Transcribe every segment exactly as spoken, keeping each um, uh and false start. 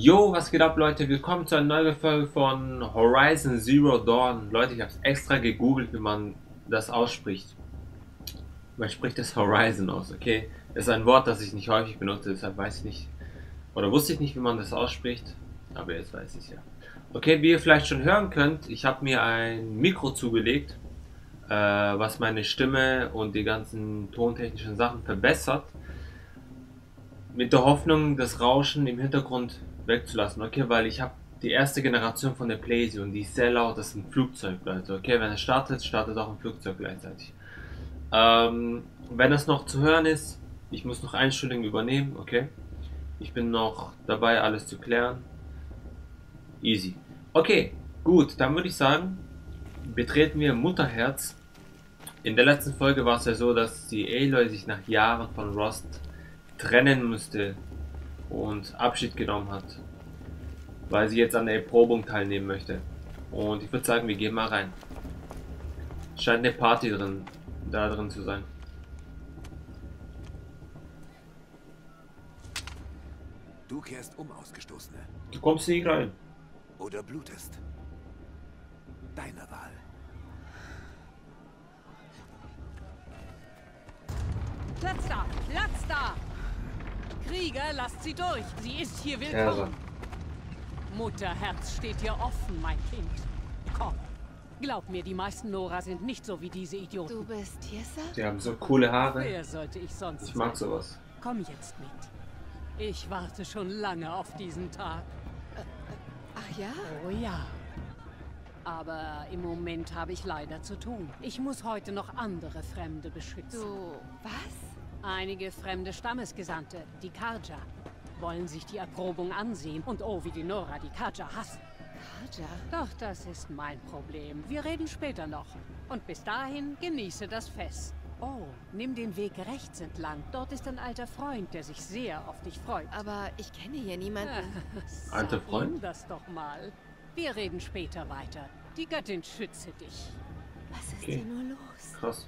Jo, was geht ab, Leute? Willkommen zu einer neuen Folge von Horizon Zero Dawn. Leute, ich habe es extra gegoogelt, wie man das ausspricht. Man spricht das Horizon aus, okay? Das ist ein Wort, das ich nicht häufig benutze, deshalb weiß ich nicht, oder wusste ich nicht, wie man das ausspricht, aber jetzt weiß ich es ja. Okay, wie ihr vielleicht schon hören könnt, ich habe mir ein Mikro zugelegt, äh, was meine Stimme und die ganzen tontechnischen Sachen verbessert, mit der Hoffnung, das Rauschen im Hintergrund wegzulassen, okay, weil ich habe die erste Generation von der PlayStation und die ist sehr laut, das ist ein Flugzeug, Leute, okay, wenn es startet, startet auch ein Flugzeug gleichzeitig. Ähm, wenn das noch zu hören ist, ich muss noch Einstellungen übernehmen, okay, ich bin noch dabei, alles zu klären, easy. Okay, gut, dann würde ich sagen, betreten wir Mutterherz. In der letzten Folge war es ja so, dass die Aloy sich nach Jahren von Rost trennen musste und Abschied genommen hat, weil sie jetzt an der Erprobung teilnehmen möchte. Und ich würde sagen, wir gehen mal rein. Scheint eine Party drin, da drin zu sein. Du kehrst um, Ausgestoßene. Du kommst nicht rein. Oder blutest. Deine Wahl. Platz da! Platz da! Krieger, lasst sie durch. Sie ist hier Terra. willkommen. Mutterherz steht dir offen, mein Kind. Komm. Glaub mir, die meisten Nora sind nicht so wie diese Idioten. Du bist Tirsa? Die haben so coole Haare. Wer sollte ich sonst Ich mag sein? sowas. Komm jetzt mit. Ich warte schon lange auf diesen Tag. Ach ja? Oh ja. Aber im Moment habe ich leider zu tun. Ich muss heute noch andere Fremde beschützen. Du... was? Einige fremde Stammesgesandte, die Karja, wollen sich die Erprobung ansehen. Und oh, wie die Nora die Karja hassen. Karja? Doch das ist mein Problem. Wir reden später noch. Und bis dahin genieße das Fest. Oh, nimm den Weg rechts entlang. Dort ist ein alter Freund, der sich sehr auf dich freut. Aber ich kenne hier niemanden. Alter Sag Freund? ihm das doch mal. Wir reden später weiter. Die Göttin schütze dich. Was ist Okay. hier nur los? Krass.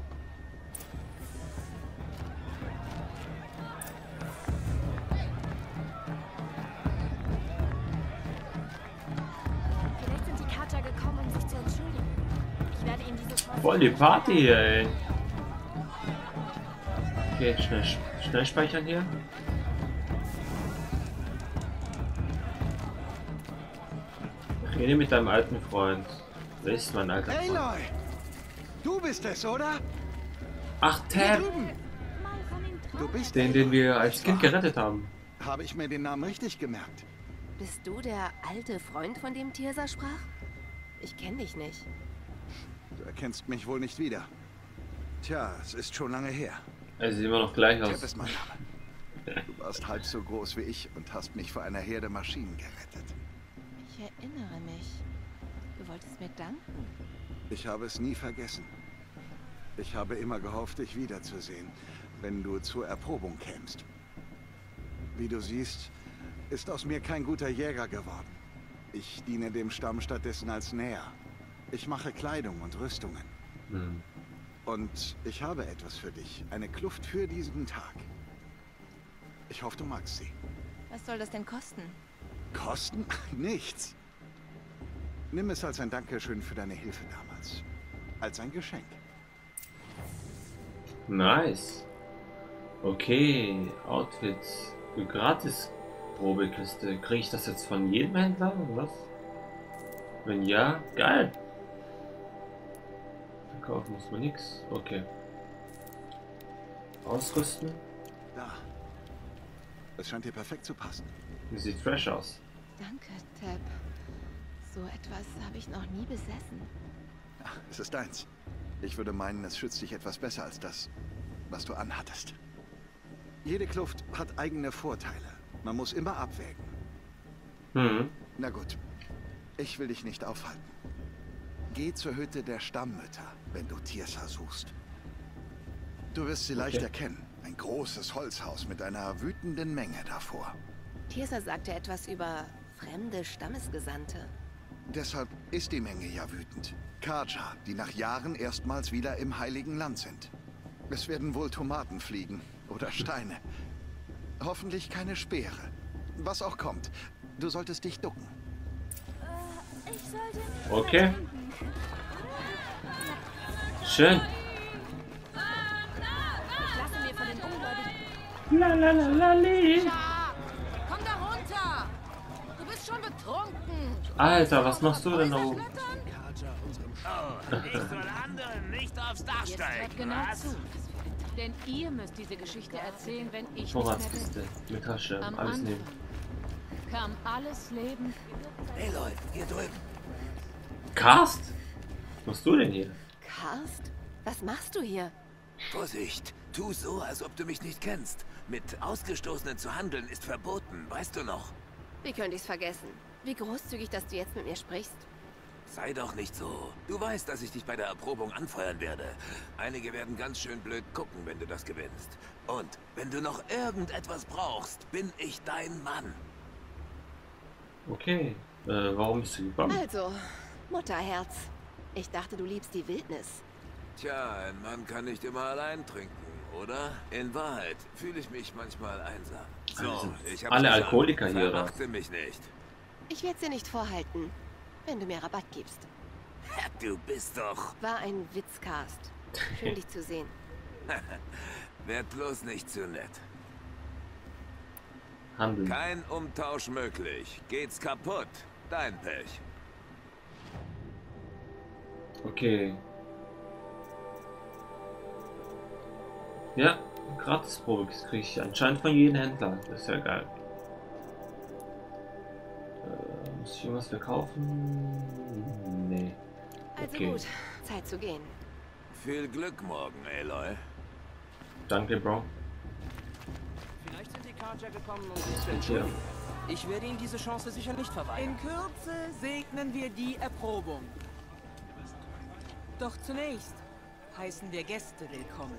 Vielleicht sind die Kater gekommen, um sich zu entschuldigen. Ich werde ihnen diese Chance... Voll die Party hier, ey. Okay, schnell, schnell speichern hier. Rede mit deinem alten Freund. Wer ist mein alter Freund? Aloy! Du bist es, oder? Ach, Hier Tab! drüben! Mal von den Du Träumen. bist Den, den wir als Nicht Kind wahr? gerettet haben. Habe ich mir den Namen richtig gemerkt? Bist du der alte Freund, von dem Tirsa sprach? Ich kenne dich nicht. Du erkennst mich wohl nicht wieder. Tja, es ist schon lange her. Er sieht immer noch gleich Tab aus. ist mein Name. Du warst halb so groß wie ich und hast mich vor einer Herde Maschinen gerettet. Ich erinnere mich. Du wolltest mir danken. Ich habe es nie vergessen. Ich habe immer gehofft, dich wiederzusehen, wenn du zur Erprobung kämst. Wie du siehst, ist aus mir kein guter Jäger geworden. Ich diene dem Stamm stattdessen als Näher. Ich mache Kleidung und Rüstungen. Hm. Und ich habe etwas für dich. Eine Kluft für diesen Tag. Ich hoffe, du magst sie. Was soll das denn kosten? Kosten? Nichts. Nimm es als ein Dankeschön für deine Hilfe damals. Als ein Geschenk. Nice. Okay, Outfits. Für gratis Probekiste. Kriege ich das jetzt von jedem Händler oder was? Wenn ja, geil. Verkaufen muss man nichts. Okay. Ausrüsten. Da. Es scheint dir perfekt zu passen. Sieht fresh aus. Danke, Tab. So etwas habe ich noch nie besessen. Ach, es ist deins. Ich würde meinen, es schützt dich etwas besser als das, was du anhattest. Jede Kluft hat eigene Vorteile. Man muss immer abwägen. Hm. Na gut. Ich will dich nicht aufhalten. Geh zur Hütte der Stammmütter, wenn du Tirsa suchst. Du wirst sie leicht Okay. erkennen. Ein großes Holzhaus mit einer wütenden Menge davor. Tirsa sagte etwas über fremde Stammesgesandte. Deshalb ist die Menge ja wütend. Karja, die nach Jahren erstmals wieder im Heiligen Land sind. Es werden wohl Tomaten fliegen oder Steine. Hoffentlich keine Speere. Was auch kommt, Du solltest dich ducken. Äh, ich sollte nicht Okay. Schön. Ich lasse mir von den Ungläubigen... Lalalali. Komm da runter! Du bist schon betrunken! Alter, was machst du denn da oben? Oh, ich soll anderen nicht aufs Dach Jetzt hört steigen, genau was? zu. Denn ihr müsst diese Geschichte erzählen, wenn ich Vorratskiste mit Tasche, Am alles Anfang nehmen. kam alles Leben. Aloy, hier drüben. Karst? Was machst du denn hier? Karst? Was machst du hier? Vorsicht, tu so, als ob du mich nicht kennst. Mit Ausgestoßenen zu handeln ist verboten, weißt du noch? Wie könnte ich's vergessen? Wie großzügig, dass du jetzt mit mir sprichst. Sei doch nicht so. Du weißt, dass ich dich bei der Erprobung anfeuern werde. Einige werden ganz schön blöd gucken, wenn du das gewinnst. Und wenn du noch irgendetwas brauchst, bin ich dein Mann. Okay, äh, warum bist du gekommen? Also, Mutterherz. Ich dachte, du liebst die Wildnis. Tja, ein Mann kann nicht immer allein trinken, oder? In Wahrheit fühle ich mich manchmal einsam. So, ich hab's Alle gesagt. Alkoholiker hier, oder? Verachte mich nicht. Ich werde es dir nicht vorhalten, wenn du mir Rabatt gibst. Du bist doch... War ein Witz, Karst. Schön, dich zu sehen. Werd bloß nicht zu nett. Handeln. Kein Umtausch möglich. Geht's kaputt? Dein Pech. Okay. Ja, Gratisprobe kriege ich anscheinend von jedem Händler. Das ist ja geil. Äh, muss ich irgendwas verkaufen? Nee. Also Okay. gut, Zeit zu gehen. Viel Glück morgen, Aloy. Danke, Bro. Vielleicht sind die Karja gekommen, um sich zu Hier. entschuldigen. Ich werde Ihnen diese Chance sicher nicht verweigern. In Kürze segnen wir die Erprobung. Doch zunächst heißen wir Gäste willkommen.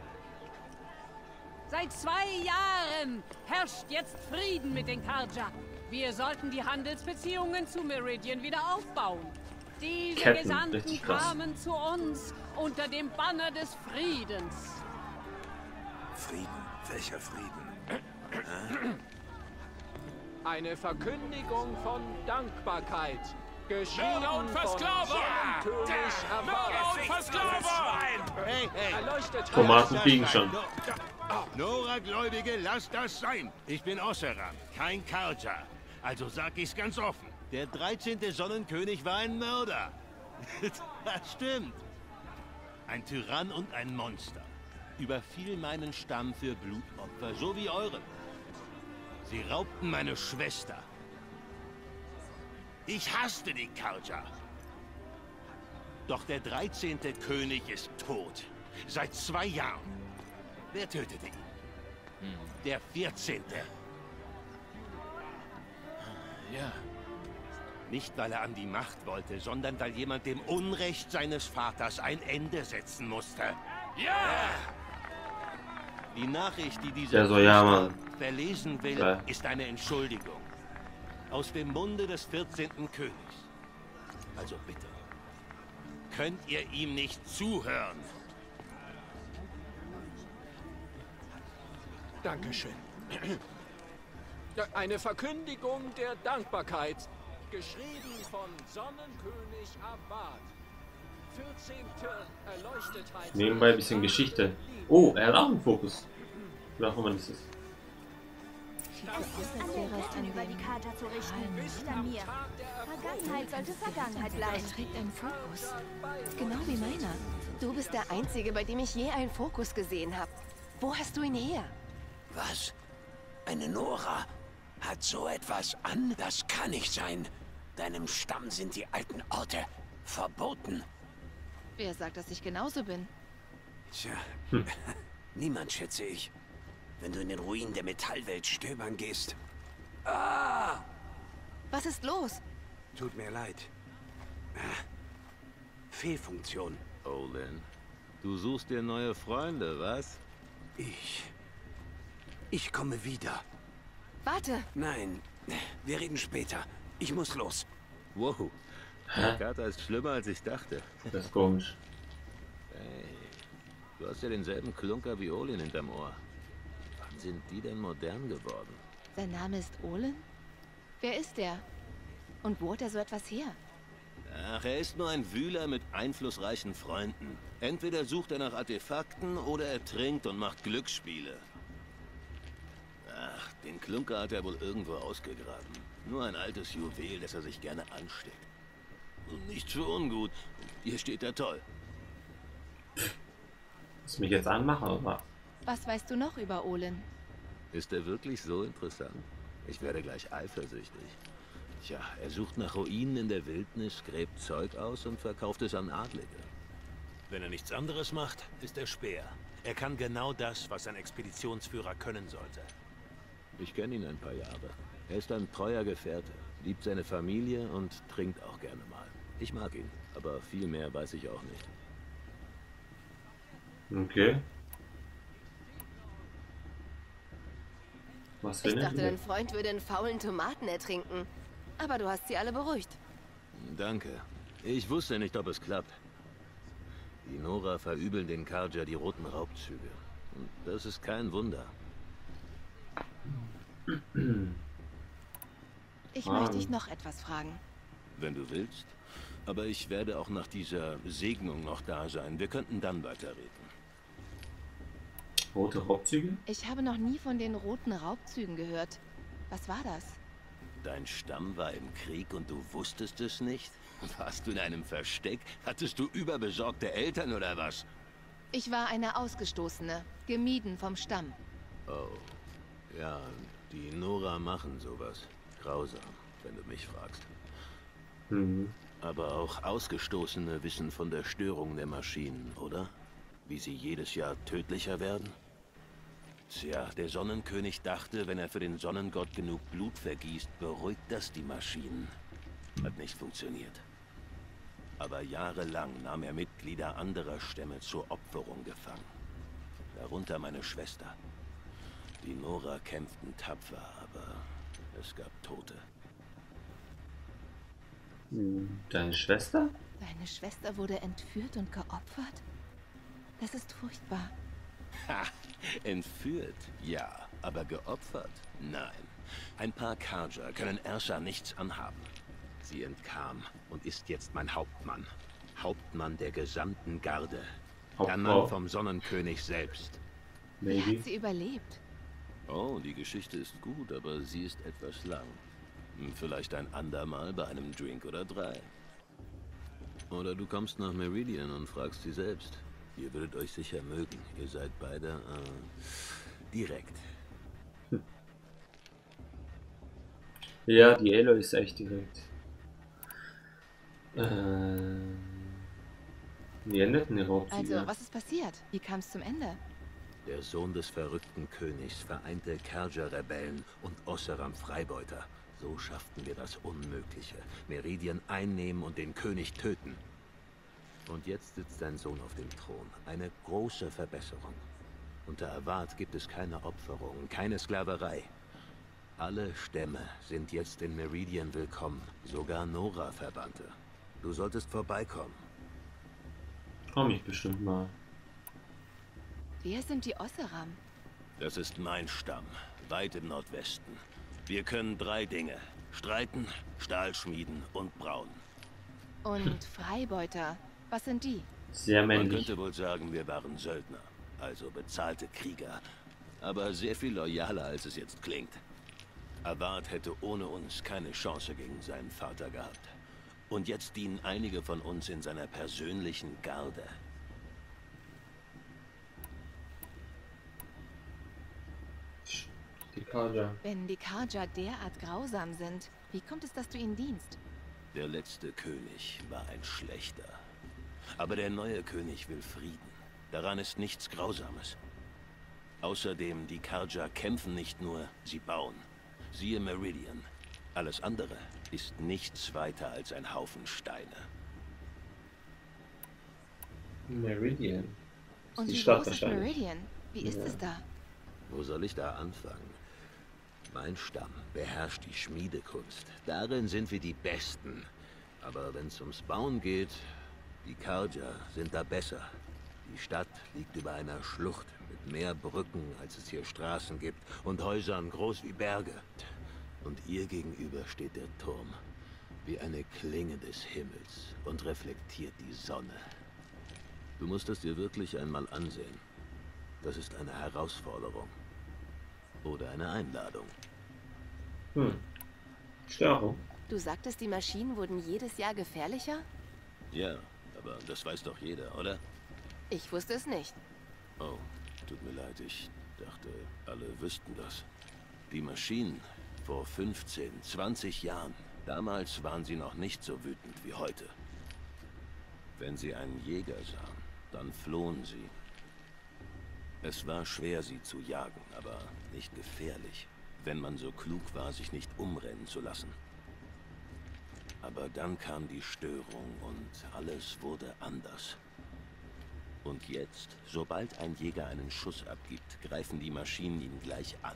Seit zwei Jahren herrscht jetzt Frieden mit den Karja. Wir sollten die Handelsbeziehungen zu Meridian wieder aufbauen. Diese Ketten, Gesandten richtig krass. kamen zu uns unter dem Banner des Friedens. Frieden? Welcher Frieden? Eine Verkündigung von Dankbarkeit. Geschrieben Mörder und von Versklaver! Sonnenkönig Mörder und Versklaver! Hey, hey. Erleuchtet Tomaten fliegen schon. Nora-Gläubige, lasst das sein. Ich bin Osseram, kein Karja. Also sag ich's ganz offen. Der dreizehnte Sonnenkönig war ein Mörder. Das stimmt. Ein Tyrann und ein Monster. Überfiel meinen Stamm für Blutopfer, so wie euren. Sie raubten meine Schwester. Ich hasste die Karja. Doch der dreizehnte König ist tot. Seit zwei Jahren. Wer tötete ihn? Der vierzehnte. Ja. Nicht, weil er an die Macht wollte, sondern weil jemand dem Unrecht seines Vaters ein Ende setzen musste. Ja! Die Nachricht, die dieser Der so, ja, Mann. verlesen will, Ja. ist eine Entschuldigung. Aus dem Munde des vierzehnten Königs. Also bitte. Könnt ihr ihm nicht zuhören? Dankeschön. Ja, eine Verkündigung der Dankbarkeit. Geschrieben von Sonnenkönig Abad. vierzehnte Erleuchtetheit. Nebenbei ein bisschen Geschichte. Oh, er hat auch einen Fokus. Oder auch immer das ist. An den Rechten über die Charta zu richten, nicht an mir. Vergangenheit sollte Vergangenheit Er bleiben. trägt einen Fokus. Genau wie meiner. Du bist der Einzige, bei dem ich je einen Fokus gesehen habe. Wo hast du ihn her? Was? Eine Nora? Hat so etwas an? Das kann nicht sein. Deinem Stamm sind die alten Orte verboten. Wer sagt, dass ich genauso bin? Tja, niemand, schätze ich. Wenn du in den Ruinen der Metallwelt stöbern gehst. Ah! Was ist los? Tut mir leid. Ah. Fehlfunktion. Olin, du suchst dir neue Freunde, was? Ich... Ich komme wieder. Warte. Nein, wir reden später. Ich muss los. Wow. Hä? Die Karte ist schlimmer, als ich dachte. Das ist komisch. Hey, du hast ja denselben Klunker wie Olin hinterm Ohr. Wann sind die denn modern geworden? Sein Name ist Olin? Wer ist der? Und wo hat er so etwas her? Ach, er ist nur ein Wühler mit einflussreichen Freunden. Entweder sucht er nach Artefakten oder er trinkt und macht Glücksspiele. Ach, den Klunker hat er wohl irgendwo ausgegraben. Nur ein altes Juwel, das er sich gerne ansteckt. Und nicht für ungut. Hier steht er toll. Willst du mich jetzt anmachen, oder? Was weißt du noch über Olin? Ist er wirklich so interessant? Ich werde gleich eifersüchtig. Tja, er sucht nach Ruinen in der Wildnis, gräbt Zeug aus und verkauft es an Adlige. Wenn er nichts anderes macht, ist er Speer. Er kann genau das, was ein Expeditionsführer können sollte. Ich kenne ihn ein paar Jahre. Er ist ein treuer Gefährte, liebt seine Familie und trinkt auch gerne mal. Ich mag ihn, aber viel mehr weiß ich auch nicht. Okay. Was Ich will dachte, denn? dein Freund würde einen faulen Tomaten ertrinken. Aber du hast sie alle beruhigt. Danke. Ich wusste nicht, ob es klappt. Die Nora verübeln den Carja die roten Raubzüge. Und das ist kein Wunder. Ich Ah. möchte dich noch etwas fragen. Wenn du willst. Aber ich werde auch nach dieser Segnung noch da sein. Wir könnten dann weiterreden. Rote Raubzüge? Ich habe noch nie von den roten Raubzügen gehört. Was war das? Dein Stamm war im Krieg und du wusstest es nicht? Warst du in einem Versteck? Hattest du überbesorgte Eltern oder was? Ich war eine Ausgestoßene, gemieden vom Stamm. Oh. Ja, die Nora machen sowas. Grausam, wenn du mich fragst. Mhm. Aber auch Ausgestoßene wissen von der Störung der Maschinen, oder? Wie sie jedes Jahr tödlicher werden? Tja, der Sonnenkönig dachte, wenn er für den Sonnengott genug Blut vergießt, beruhigt das die Maschinen. Hat nicht funktioniert. Aber jahrelang nahm er Mitglieder anderer Stämme zur Opferung gefangen. Darunter meine Schwester. Die Nora kämpften tapfer, aber es gab Tote. Deine Schwester? Deine Schwester wurde entführt und geopfert? Das ist furchtbar. Ha! Entführt? Ja. Aber geopfert? Nein. Ein paar Carja können Ersa nichts anhaben. Sie entkam und ist jetzt mein Hauptmann. Hauptmann der gesamten Garde. Ernannt vom Sonnenkönig selbst. Wie hat sie überlebt? Oh, die Geschichte ist gut, aber sie ist etwas lang. Vielleicht ein andermal bei einem Drink oder drei. Oder du kommst nach Meridian und fragst sie selbst. Ihr würdet euch sicher mögen. Ihr seid beide äh, direkt. Hm. Ja, die Aloy ist echt direkt. Äh, wie endet denn die Raubzüge? Also, was ist passiert? Wie kam es zum Ende? Der Sohn des verrückten Königs vereinte Carja-Rebellen und Osseram-Freibeuter. So schafften wir das Unmögliche. Meridian einnehmen und den König töten. Und jetzt sitzt sein Sohn auf dem Thron. Eine große Verbesserung. Unter Avad gibt es keine Opferungen, keine Sklaverei. Alle Stämme sind jetzt in Meridian willkommen. Sogar Nora-Verbannte. Du solltest vorbeikommen. Komm ich bestimmt mal. Wer sind die Osseram? Das ist mein Stamm, weit im Nordwesten. Wir können drei Dinge. Streiten, Stahl schmieden und brauen. Und Freibeuter, was sind die? Sehr männlich. Man könnte wohl sagen, wir waren Söldner, also bezahlte Krieger. Aber sehr viel loyaler, als es jetzt klingt. Avad hätte ohne uns keine Chance gegen seinen Vater gehabt. Und jetzt dienen einige von uns in seiner persönlichen Garde. Die Carja. Wenn die Carja derart grausam sind, wie kommt es, dass du ihnen dienst? Der letzte König war ein schlechter. Aber der neue König will Frieden. Daran ist nichts Grausames. Außerdem, die Carja kämpfen nicht nur, sie bauen. Siehe Meridian. Alles andere ist nichts weiter als ein Haufen Steine. Meridian. Und die wie Stadt groß ist wahrscheinlich. Meridian? Wie ist Ja. es da? Wo soll ich da anfangen? Mein Stamm beherrscht die Schmiedekunst. Darin sind wir die Besten. Aber wenn es ums Bauen geht, die Carja sind da besser. Die Stadt liegt über einer Schlucht mit mehr Brücken, als es hier Straßen gibt, und Häusern groß wie Berge. Und ihr gegenüber steht der Turm, wie eine Klinge des Himmels und reflektiert die Sonne. Du musst es dir wirklich einmal ansehen. Das ist eine Herausforderung. Oder eine Einladung. Hm. Störung. Du sagtest, die Maschinen wurden jedes Jahr gefährlicher? Ja, aber das weiß doch jeder, oder? Ich wusste es nicht. Oh, tut mir leid, ich dachte, alle wüssten das. Die Maschinen vor fünfzehn, zwanzig Jahren, damals waren sie noch nicht so wütend wie heute. Wenn sie einen Jäger sahen, dann flohen sie. Es war schwer, sie zu jagen, aber nicht gefährlich, wenn man so klug war, sich nicht umrennen zu lassen. Aber dann kam die Störung und alles wurde anders. Und jetzt, sobald ein Jäger einen Schuss abgibt, greifen die Maschinen ihn gleich an.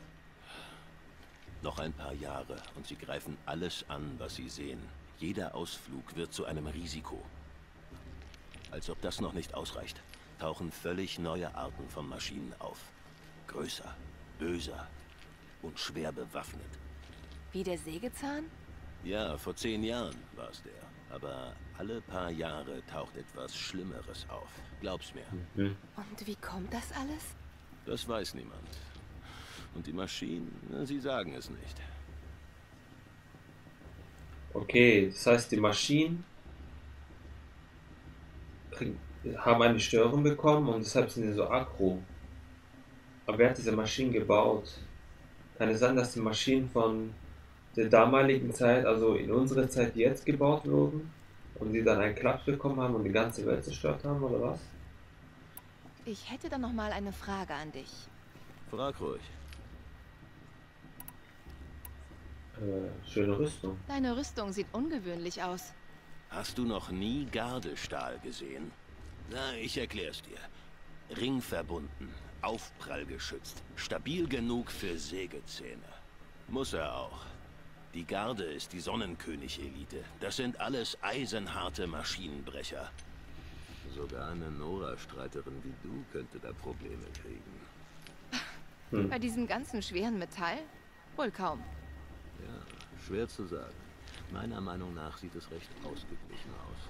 Noch ein paar Jahre und sie greifen alles an, was sie sehen. Jeder Ausflug wird zu einem Risiko. Als ob das noch nicht ausreicht, tauchen völlig neue Arten von Maschinen auf. Größer, böser und schwer bewaffnet. Wie der Sägezahn? Ja, vor zehn Jahren war es der. Aber alle paar Jahre taucht etwas Schlimmeres auf. Glaub's mir. Mhm. Und wie kommt das alles? Das weiß niemand. Und die Maschinen, na, sie sagen es nicht. Okay, das heißt, die Maschinen kriegen, haben eine Störung bekommen und deshalb sind sie so aggro. Aber wer hat diese Maschinen gebaut? Kann es sein, dass die Maschinen von der damaligen Zeit, also in unserer Zeit jetzt gebaut wurden und sie dann einen Klaps bekommen haben und die ganze Welt zerstört haben, oder was? Ich hätte dann noch mal eine Frage an dich. Frag ruhig. Äh, schöne Rüstung. Deine Rüstung sieht ungewöhnlich aus. Hast du noch nie Gardestahl gesehen? Na, ich erklär's dir. Ringverbunden, aufprallgeschützt, stabil genug für Sägezähne. Muss er auch. Die Garde ist die Sonnenkönig-Elite. Das sind alles eisenharte Maschinenbrecher. Sogar eine Nora-Streiterin wie du könnte da Probleme kriegen. Hm. Bei diesem ganzen schweren Metall? Wohl kaum. Ja, schwer zu sagen. Meiner Meinung nach sieht es recht ausgeglichen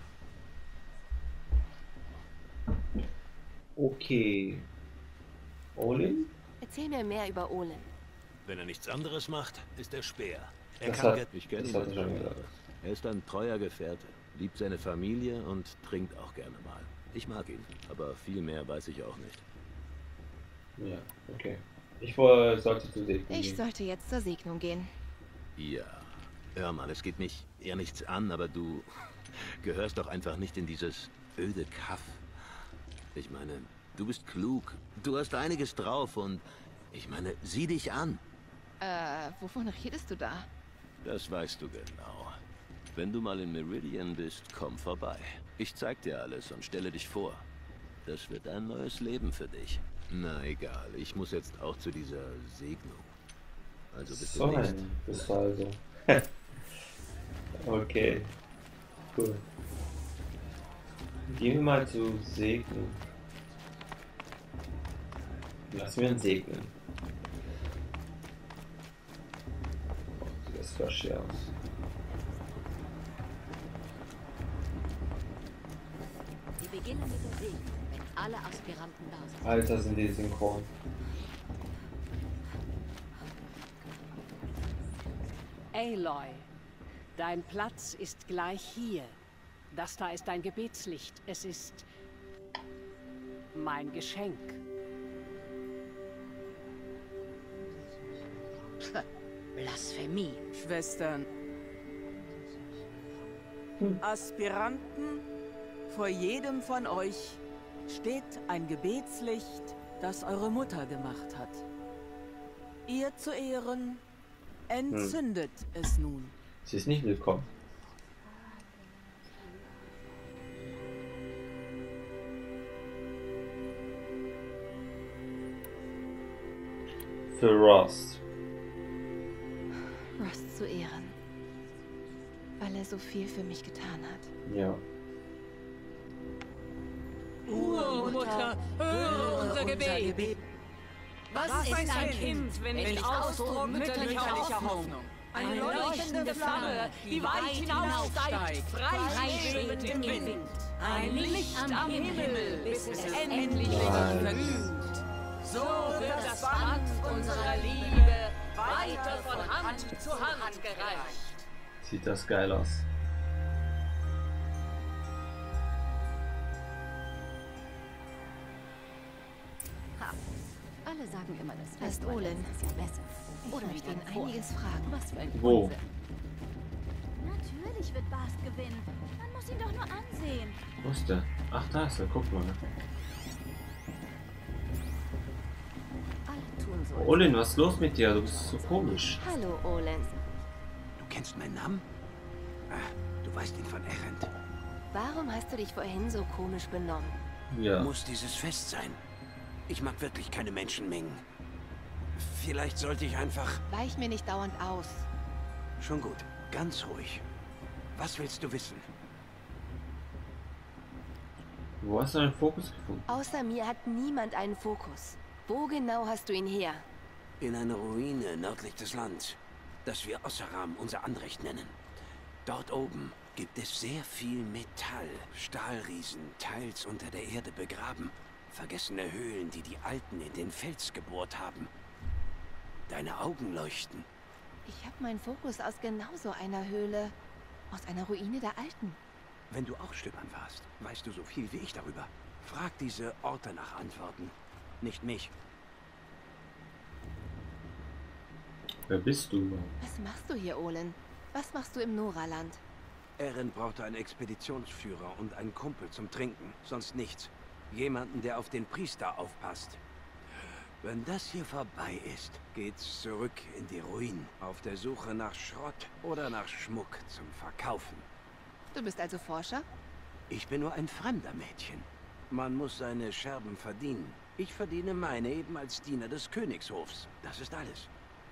aus. Okay. Olin? Erzähl mir mehr über Olin. Wenn er nichts anderes macht, ist er Speer. Er Das kann hat- Geld. Ich kenne das ihn hat er seit schon Jahren. gesagt. Er ist ein treuer Gefährte, liebt seine Familie und trinkt auch gerne mal. Ich mag ihn, aber viel mehr weiß ich auch nicht. Ja, okay. Ich wohl, sollte zu Segnung Ich gehen. sollte jetzt zur Segnung gehen. Ja, hör mal, es geht mich eher nichts an, aber du gehörst doch einfach nicht in dieses öde Kaff. Ich meine, du bist klug, du hast einiges drauf und ich meine, sieh dich an. Äh, wovon redest du da? Das weißt du genau. Wenn du mal in Meridian bist, komm vorbei. Ich zeig dir alles und stelle dich vor. Das wird ein neues Leben für dich. Na egal, ich muss jetzt auch zu dieser Segnung. Also bis So, demnächst. das war also. Okay. Cool. Gehen wir mal zu Segnen. Lassen wir ihn segnen. Oh, sieht das flashy aus. Wir beginnen mit der Segnung, wenn alle Aspiranten da sind. Alter, sind die synchron. Aloy, dein Platz ist gleich hier. Das da ist dein Gebetslicht. Es ist mein Geschenk. Blasphemie. Schwestern. Aspiranten, vor jedem von euch steht ein Gebetslicht, das eure Mutter gemacht hat. Ihr zu Ehren entzündet es nun. Sie ist nicht willkommen. Für Rost. Rost zu Ehren. Weil er so viel für mich getan hat. Ja. Urmutter, höre unser Gebet. Was, Was ist ein Kind, wenn nicht Ausdruck mütterlicher Hoffnung? Eine leuchtende Flamme, die weit hinaufsteigt, freischwebend im Wind. Ein Licht am Himmel, bis es endlich verglüht. So wird das Band unserer Liebe weiter von Hand zu Hand gereicht. Sieht das geil aus. Ha. Alle sagen immer, das Das ist Olin. ist ja besser. Oder ich ihn einiges fragen. Was für ein Wo? Unsinn. Natürlich wird Bast gewinnen. Man muss ihn doch nur ansehen. Wo ist der? Ach, da ist er. Guck mal. Alle tun so. Olin, was ist los mit dir? Du bist so komisch. Hallo, Olin. Du kennst meinen Namen? Ah, du weißt ihn von Erend. Warum hast du dich vorhin so komisch benommen? Ja. Muss dieses Fest sein? Ich mag wirklich keine Menschenmengen. Vielleicht sollte ich einfach... Weich mir nicht dauernd aus. Schon gut, ganz ruhig. Was willst du wissen? Wo hast du deinen Fokus gefunden? Außer mir hat niemand einen Fokus. Wo genau hast du ihn her? In einer Ruine nördlich des Landes, das wir Osseram unser Anrecht nennen. Dort oben gibt es sehr viel Metall, Stahlriesen, teils unter der Erde begraben. Vergessene Höhlen, die die Alten in den Fels gebohrt haben. Deine Augen leuchten. Ich habe meinen Fokus aus genau so einer Höhle. Aus einer Ruine der Alten. Wenn du auch stöbern warst, weißt du so viel wie ich darüber. Frag diese Orte nach Antworten, nicht mich. Wer bist du? Was machst du hier, Olin? Was machst du im Noraland? Erin brauchte einen Expeditionsführer und einen Kumpel zum Trinken, sonst nichts. Jemanden, der auf den Priester aufpasst. Wenn das hier vorbei ist, geht's zurück in die Ruinen, auf der Suche nach Schrott oder nach Schmuck zum Verkaufen. Du bist also Forscher? Ich bin nur ein fremder Mädchen. Man muss seine Scherben verdienen. Ich verdiene meine eben als Diener des Königshofs. Das ist alles.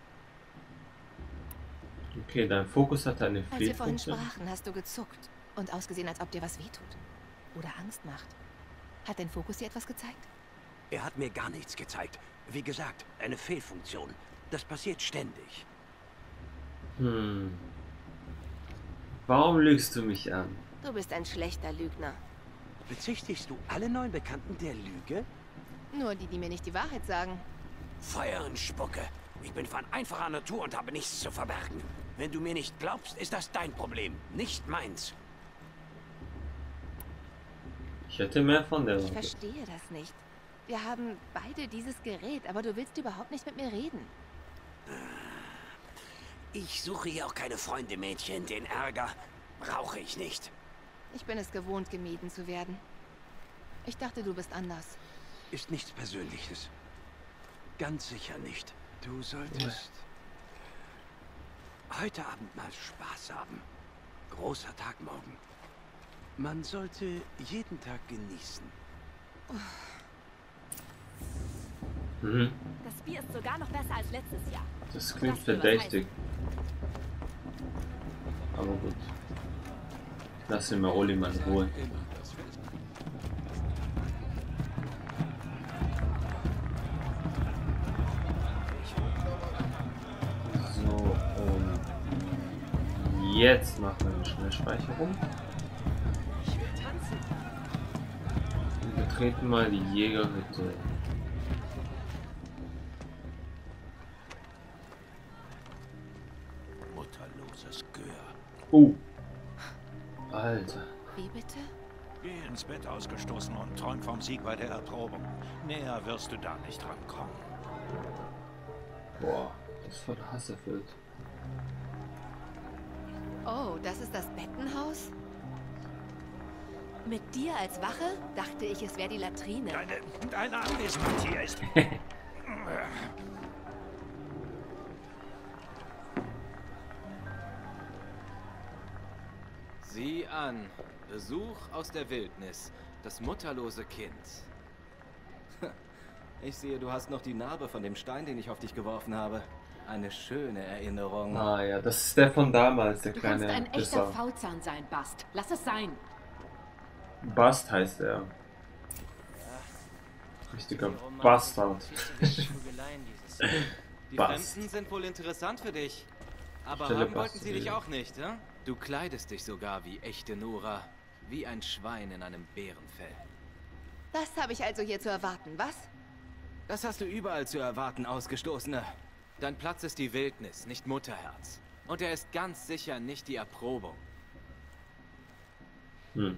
Okay, dein Fokus hat eine Als wir vorhin Fehlfunktion. sprachen, hast du gezuckt und ausgesehen, als ob dir was wehtut. Oder Angst macht. Hat dein Fokus dir etwas gezeigt? Er hat mir gar nichts gezeigt. Wie gesagt, eine Fehlfunktion. Das passiert ständig. Hm. Warum lügst du mich an? Du bist ein schlechter Lügner. Bezichtigst du alle neuen Bekannten der Lüge? Nur die, die mir nicht die Wahrheit sagen. Feuer und Spucke. Ich bin von einfacher Natur und habe nichts zu verbergen. Wenn du mir nicht glaubst, ist das dein Problem, nicht meins. Ich hätte mehr von der Ich Sorte. verstehe das nicht. Wir haben beide dieses Gerät, aber du willst überhaupt nicht mit mir reden. Ich suche hier auch keine Freunde, Mädchen. Den Ärger brauche ich nicht. Ich bin es gewohnt, gemieden zu werden. Ich dachte, du bist anders. Ist nichts Persönliches. Ganz sicher nicht. Du solltest heute Abend mal Spaß haben. Großer Tag morgen. Man sollte jeden Tag genießen. Mhm. Das Bier ist sogar noch besser als letztes Jahr. Das klingt Lass dir was verdächtig. Aber gut. Lass ihn mal Oli mal in Ruhe. So, und jetzt machen wir eine Schnellspeicherung. Ich will tanzen. Wir betreten mal die Jägerhütte. Mutterloses Gör. Oh. Alter. Wie bitte? Geh ins Bett ausgestoßen und träum vom Sieg bei der Erprobung. Näher wirst du da nicht rankommen. Boah, das ist voll Hass erfüllt. Oh, das ist das Bettenhaus? Mit dir als Wache dachte ich, es wäre die Latrine. Deine, deine Anwesenheit hier ist... Sieh an. Besuch aus der Wildnis. Das mutterlose Kind. Ich sehe, du hast noch die Narbe von dem Stein, den ich auf dich geworfen habe. Eine schöne Erinnerung. Ah ja, das ist der von damals, der Du kleine kannst ein echter Pisser. Faulzahn sein, Bast. Lass es sein. Bast heißt er. Richtiger Bastard. Die Fremden sind wohl interessant für dich. Aber Stelle haben wollten sie Bastille. dich auch nicht, hm? Du kleidest dich sogar wie echte Nora. Wie ein Schwein in einem Bärenfell. Das habe ich also hier zu erwarten, was? Das hast du überall zu erwarten, Ausgestoßene. Dein Platz ist die Wildnis, nicht Mutterherz. Und er ist ganz sicher nicht die Erprobung. Hm.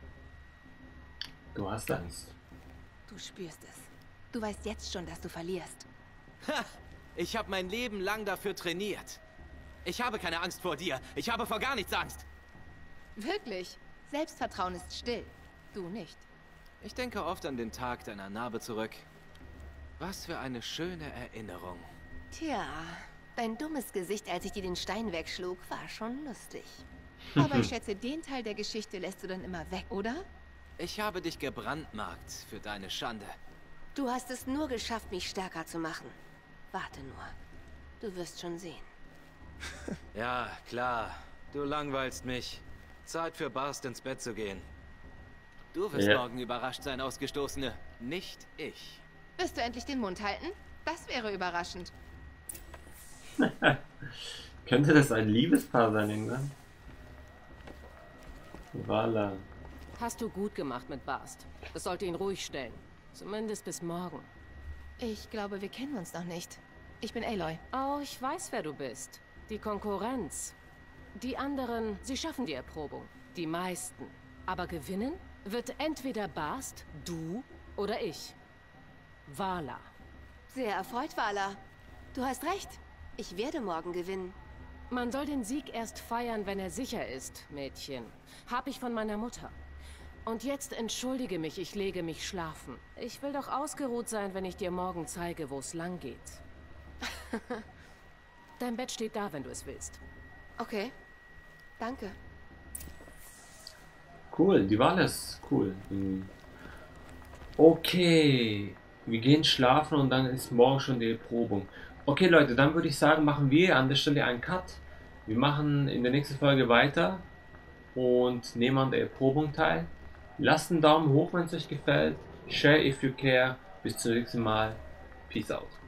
Du hast Angst. Du spürst es. Du weißt jetzt schon, dass du verlierst. Ha! Ich habe mein Leben lang dafür trainiert. Ich habe keine Angst vor dir. Ich habe vor gar nichts Angst. Wirklich? Selbstvertrauen ist still. Du nicht. Ich denke oft an den Tag deiner Narbe zurück. Was für eine schöne Erinnerung. Tja, dein dummes Gesicht, als ich dir den Stein wegschlug, war schon lustig. Aber ich schätze, den Teil der Geschichte lässt du dann immer weg, oder? Ich habe dich gebrandmarkt für deine Schande. Du hast es nur geschafft, mich stärker zu machen. Warte nur. Du wirst schon sehen. Ja, klar. Du langweilst mich. Zeit für Bast ins Bett zu gehen. Du wirst Ja. morgen überrascht sein, Ausgestoßene. Nicht ich. Wirst du endlich den Mund halten? Das wäre überraschend. Könnte das ein Liebespaar sein irgendwann? Voilà. Hast du gut gemacht mit Bast. Das sollte ihn ruhig stellen. Zumindest bis morgen. Ich glaube, wir kennen uns noch nicht. Ich bin Aloy. Oh, ich weiß, wer du bist. Die Konkurrenz. Die anderen, sie schaffen die Erprobung. Die meisten. Aber gewinnen wird entweder Bast, du oder ich. Vala. Sehr erfreut, Vala. Du hast recht. Ich werde morgen gewinnen. Man soll den Sieg erst feiern, wenn er sicher ist, Mädchen. Hab ich von meiner Mutter. Und jetzt entschuldige mich, ich lege mich schlafen. Ich will doch ausgeruht sein, wenn ich dir morgen zeige, wo es lang geht. Dein Bett steht da, wenn du es willst. Okay. Danke. Cool, die Wahl ist cool. Hm. Okay, wir gehen schlafen und dann ist morgen schon die Erprobung. Okay Leute, dann würde ich sagen, machen wir an der Stelle einen Cut. Wir machen in der nächsten Folge weiter und nehmen an der Erprobung teil. Lasst einen Daumen hoch, wenn es euch gefällt. Share if you care. Bis zum nächsten Mal. Peace out.